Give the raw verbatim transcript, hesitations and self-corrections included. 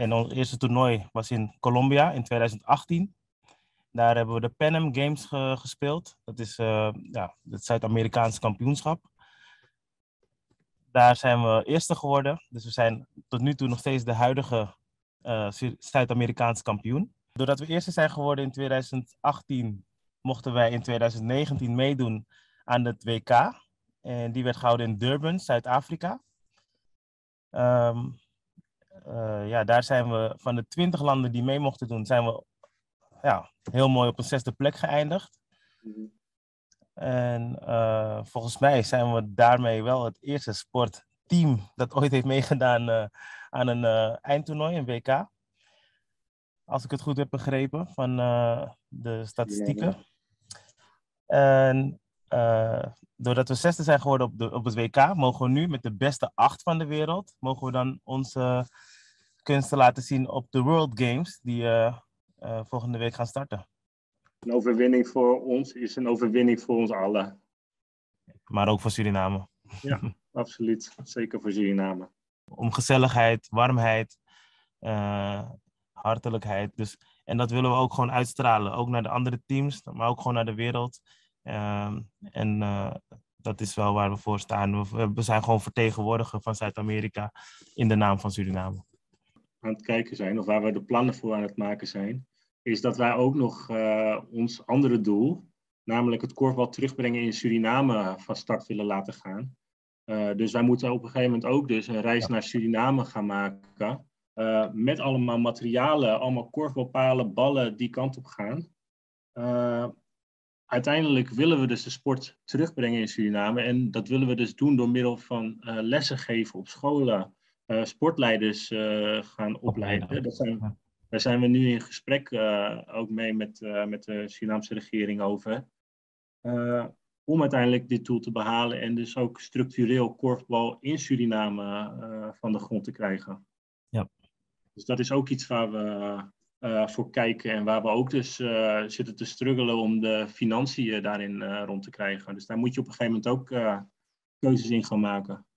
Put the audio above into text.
En ons eerste toernooi was in Colombia in twintig achttien. Daar hebben we de Pan Am Games ge- gespeeld. Dat is uh, ja, het Zuid-Amerikaanse kampioenschap. Daar zijn we eerste geworden. Dus we zijn tot nu toe nog steeds de huidige uh, Zuid-Amerikaanse kampioen. Doordat we eerste zijn geworden in twintig achttien, mochten wij in twintig negentien meedoen aan het W K. En die werd gehouden in Durban, Zuid-Afrika. Um, uh, ja, daar zijn we van de twintig landen die mee mochten doen, zijn we ja, heel mooi op een zesde plek geëindigd. Mm-hmm. En uh, volgens mij zijn we daarmee wel het eerste sportteam dat ooit heeft meegedaan uh, aan een uh, eindtoernooi, een W K. Als ik het goed heb begrepen van uh, de statistieken. Ja. En uh, doordat we zesde zijn geworden op, de, op het W K, mogen we nu met de beste acht van de wereld, mogen we dan onze kunsten laten zien op de World Games, die uh, uh, volgende week gaan starten. Een overwinning voor ons is een overwinning voor ons allen. Maar ook voor Suriname. Ja, absoluut. Zeker voor Suriname. Om gezelligheid, warmheid, uh, hartelijkheid. Dus, en dat willen we ook gewoon uitstralen. Ook naar de andere teams, maar ook gewoon naar de wereld. Uh, en uh, dat is wel waar we voor staan. We, we zijn gewoon vertegenwoordiger van Zuid-Amerika in de naam van Suriname. Aan het kijken zijn, of waar we de plannen voor aan het maken zijn, is dat wij ook nog uh, ons andere doel, namelijk het korfbal terugbrengen in Suriname, van start willen laten gaan. Uh, dus wij moeten op een gegeven moment ook dus een reis ja. naar Suriname gaan maken. Uh, met allemaal materialen, allemaal korfbalpalen, ballen die kant op gaan. Uh, uiteindelijk willen we dus de sport terugbrengen in Suriname. En dat willen we dus doen door middel van uh, lessen geven op scholen. Uh, sportleiders uh, gaan opleiden. Dat zijn, daar zijn we nu in gesprek uh, ook mee met, uh, met de Surinaamse regering over. Uh, om uiteindelijk dit doel te behalen en dus ook structureel korfbal in Suriname uh, van de grond te krijgen. Ja. Dus dat is ook iets waar we uh, voor kijken en waar we ook dus uh, zitten te struggelen om de financiën daarin uh, rond te krijgen. Dus daar moet je op een gegeven moment ook uh, keuzes in gaan maken.